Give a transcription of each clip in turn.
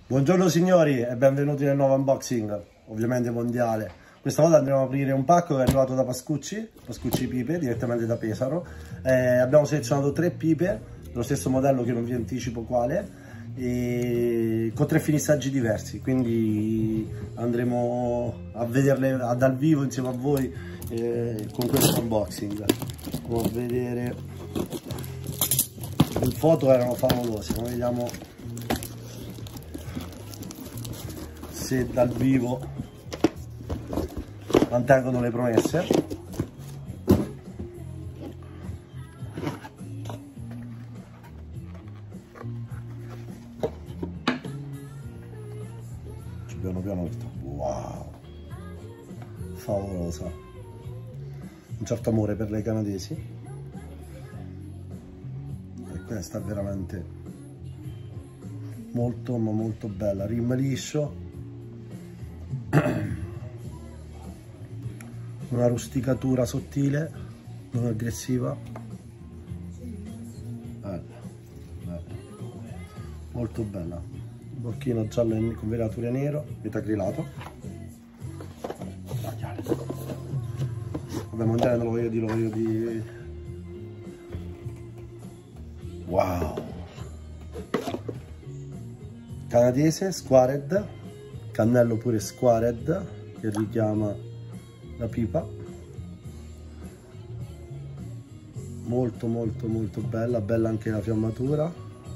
Buongiorno signori e benvenuti nel nuovo unboxing, ovviamente mondiale. Questa volta andremo a aprire un pacco che è arrivato da Pascucci Pipe, direttamente da Pesaro. Abbiamo selezionato 3 pipe, dello stesso modello che non vi anticipo quale, e con 3 finissaggi diversi, quindi andremo a vederle dal vivo insieme a voi con questo unboxing. Come vedere, le foto erano favolose, ma vediamo se dal vivo mantengono le promesse. Piano piano, wow, favolosa, un certo amore per le canadesi, e questa è veramente molto ma molto bella, rim liscio, una rusticatura sottile, non aggressiva, bella, bella, molto bella, bocchino giallo con velature nero, metacrilato, vabbè, mondiale non lo voglio di, wow, canadese, squared, cannello pure squared che richiama la pipa, molto molto molto bella, bella anche la fiammatura,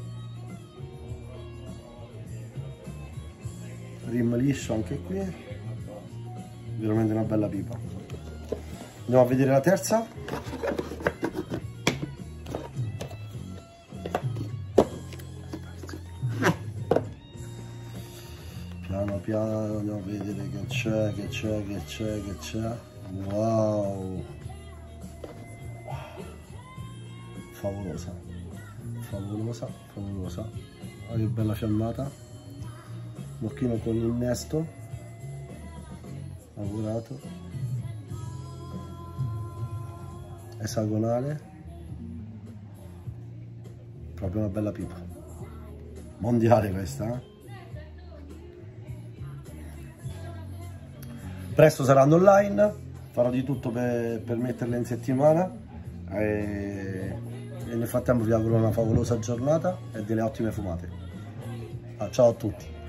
rim liscio anche qui, veramente una bella pipa. Andiamo a vedere la terza. Piano piano andiamo a vedere che c'è. Wow, favolosa, favolosa, favolosa. Oh, che bella fiammata, bocchino con innesto lavorato, esagonale, proprio una bella pipa mondiale questa, eh? Presto saranno online, farò di tutto per metterle in settimana e nel frattempo vi auguro una favolosa giornata e delle ottime fumate. Ciao a tutti.